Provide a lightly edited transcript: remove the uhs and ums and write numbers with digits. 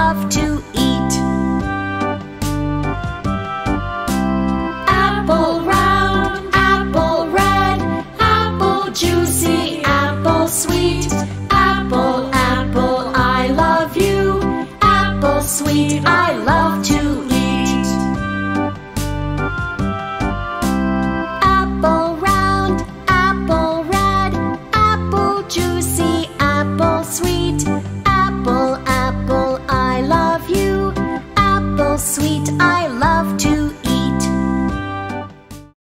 love to eat. Apple round, apple red, apple juicy, apple sweet. Apple, apple, I love you. Apple sweet, I